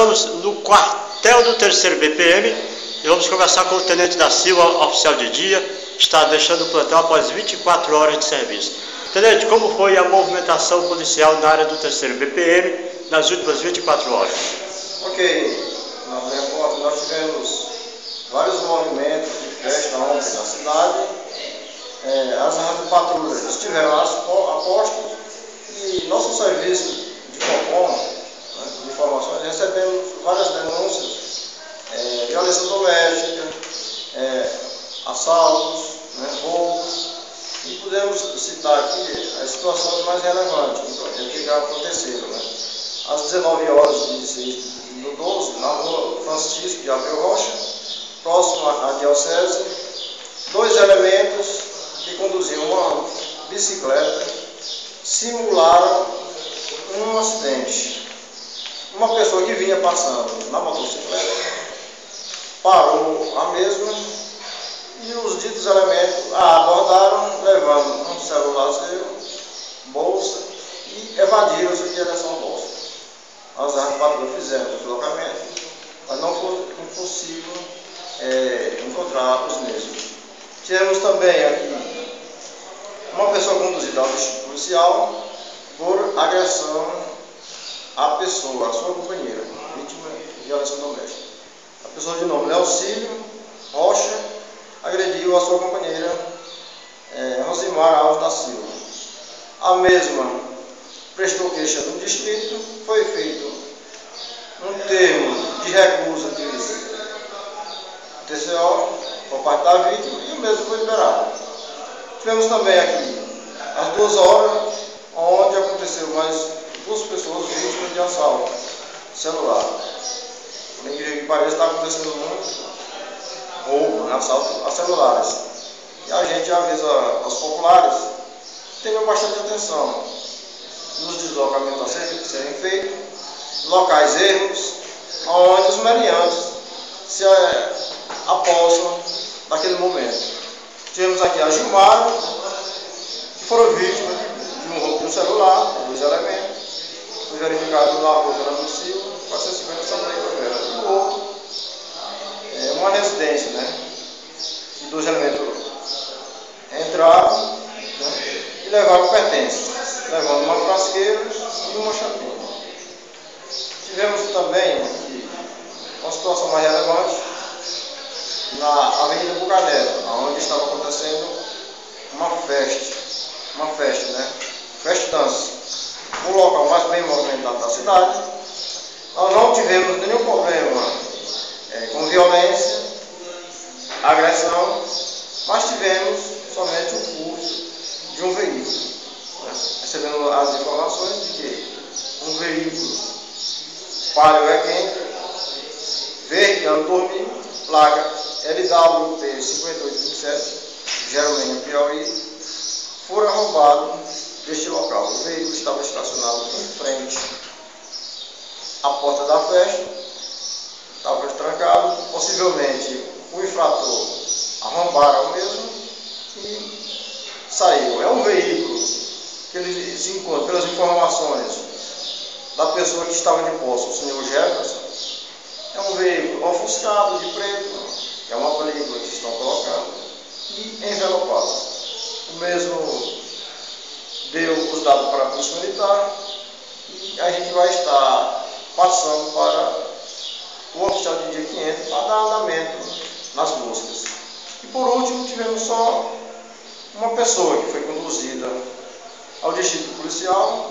estamos no quartel do 3º BPM e vamos conversar com o Tenente da Silva, oficial de dia, que está deixando o plantão após 24 horas de serviço. Tenente, como foi a movimentação policial na área do 3º BPM nas últimas 24 horas? Ok, nós tivemos vários movimentos de festa ontem na cidade. As patrulhas estiveram a postos e nosso serviço de COPOM, de informações, recebemos várias denúncias, violência doméstica, assaltos, roubos, e podemos citar aqui as situações mais relevantes que aconteceram. Às 19 horas de 16 do 12, na rua Francisco de Abreu Rocha, próximo à Diocese, dois elementos que conduziam uma bicicleta simularam um acidente. Uma pessoa que vinha passando na motocicleta parou a mesma e os ditos elementos a abordaram, levando um celular seu, bolsa, e evadiram-se em direção ao bolso. Nós patrulhas fizemos o deslocamento, mas não foi impossível encontrar os mesmos. Tivemos também aqui uma pessoa conduzida ao distrito policial por agressão à pessoa, à sua companheira, vítima de violência doméstica. A pessoa de nome Leocílio Rocha agrediu a sua companheira Rosimar Alves da Silva. A mesma prestou queixa no distrito, foi feito um termo de recusa de TCO por parte da vítima e o mesmo foi liberado. Tivemos também aqui, às 2 horas, onde aconteceu mais 2 pessoas vítimas de assalto celular. Na igreja que parece está acontecendo muito roubo, assalto a celulares. E a gente avisa aos populares que tenham bastante atenção nos deslocamentos a serem feitos, locais ermos, onde os meliantes se apossam daquele momento. Tivemos aqui a Gilmar, que foram vítimas de um roubo de um celular, 2 elementos, foi verificado na rua Fernando Silva, 450 Assembleia de Vera. E o outro, uma residência, que 2 elementos entraram e levaram pertences, levando uma frasqueira e uma chapinha. Tivemos também aqui uma situação mais relevante na Avenida Bucanero, onde estava acontecendo uma festança, o local mais bem movimentado da cidade. Nós não tivemos nenhum problema com violência, agressão, mas tivemos somente o furto de um veículo. Recebendo as informações de que um veículo Palio E500, verde ano 2000, placa LWP 5827, Jerumenha, Piauí, foram roubados deste local. O veículo estava estacionado em frente à porta da festa, estava trancado, possivelmente o infrator arrombaram o mesmo e saiu. É um veículo que ele se encontra, pelas informações da pessoa que estava de posse, o senhor Jefferson, é um veículo ofuscado de preto, que é uma película que estão colocando, e envelopado. O mesmo deu os dados para a Polícia Militar e a gente vai estar passando para o oficial de dia 500 para dar andamento nas buscas. E por último, tivemos só uma pessoa que foi conduzida ao distrito policial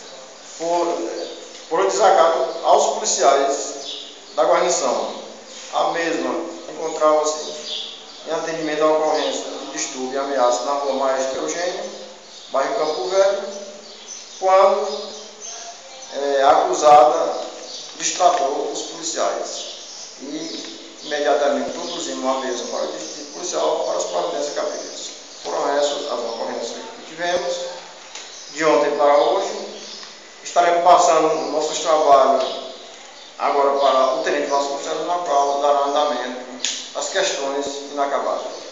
por desacato aos policiais da guarnição. A mesma encontrava-se em atendimento à ocorrência de distúrbio e ameaça na rua Maestro Eugênio, bairro Campo Velho, quando a acusada distratou os policiais. E imediatamente conduzimos uma mesa para o distrito policial para as providências cabíveis. Foram essas as ocorrências que tivemos de ontem para hoje. Estaremos passando nossos trabalhos agora para o Tenente Vasconcelos, na qual dará andamento às questões inacabadas.